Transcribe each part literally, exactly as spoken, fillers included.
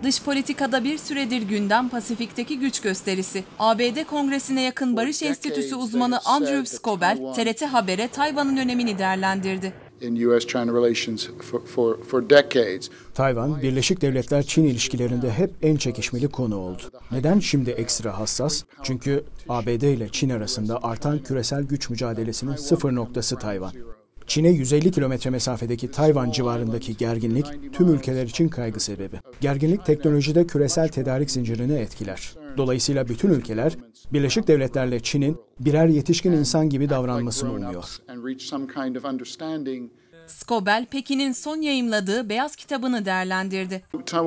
Dış politikada bir süredir gündem Pasifik'teki güç gösterisi. A B D Kongresi'ne yakın Barış Enstitüsü uzmanı Andrew Skobel, T R T Haber'e Tayvan'ın önemini değerlendirdi. Tayvan, Birleşik Devletler-Çin ilişkilerinde hep en çekişmeli konu oldu. Neden şimdi ekstra hassas? Çünkü A B D ile Çin arasında artan küresel güç mücadelesinin sıfır noktası Tayvan. Çin'e yüz elli kilometre mesafedeki Tayvan civarındaki gerginlik tüm ülkeler için kaygı sebebi. Gerginlik teknolojide küresel tedarik zincirini etkiler. Dolayısıyla bütün ülkeler Birleşik Devletler'le Çin'in birer yetişkin insan gibi davranmasını umuyor. Skobel, Pekin'in son yayımladığı Beyaz Kitabı'nı değerlendirdi.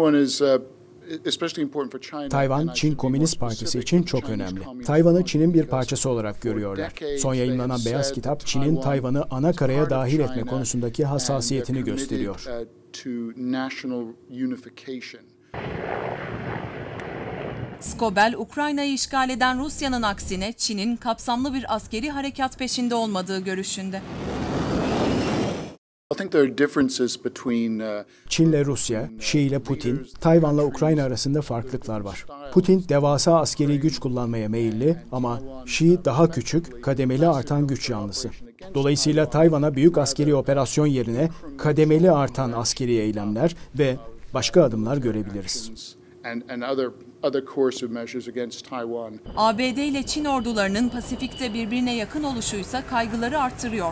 Tayvan, Çin Komünist Partisi için çok önemli. Tayvan'ı Çin'in bir parçası olarak görüyorlar. Son yayınlanan Beyaz Kitap, Çin'in Tayvan'ı ana karaya dahil etme konusundaki hassasiyetini gösteriyor. Skobel, Ukrayna'yı işgal eden Rusya'nın aksine Çin'in kapsamlı bir askeri harekat peşinde olmadığı görüşünde. Çin'le Rusya, Şii ile Putin, Tayvan'la Ukrayna arasında farklılıklar var. Putin devasa askeri güç kullanmaya meyilli ama Şii daha küçük, kademeli artan güç yanlısı. Dolayısıyla Tayvan'a büyük askeri operasyon yerine kademeli artan askeri eylemler ve başka adımlar görebiliriz. A B D ile Çin ordularının Pasifik'te birbirine yakın oluşuysa kaygıları artırıyor.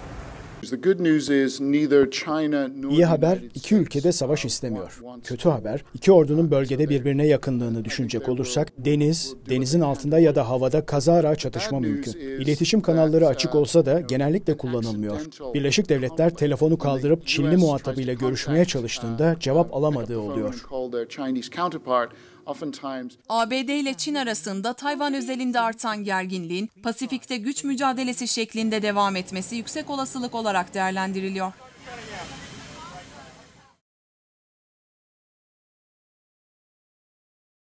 İyi haber, iki ülkede savaş istemiyor. Kötü haber, iki ordunun bölgede birbirine yakınlığını düşünecek olursak, deniz, denizin altında ya da havada kazara çatışma mümkün. İletişim kanalları açık olsa da genellikle kullanılmıyor. Birleşik Devletler telefonu kaldırıp Çinli muhatabıyla görüşmeye çalıştığında cevap alamadığı oluyor. A B D ile Çin arasında Tayvan özelinde artan gerginliğin Pasifik'te güç mücadelesi şeklinde devam etmesi yüksek olasılık olarak değerlendiriliyor.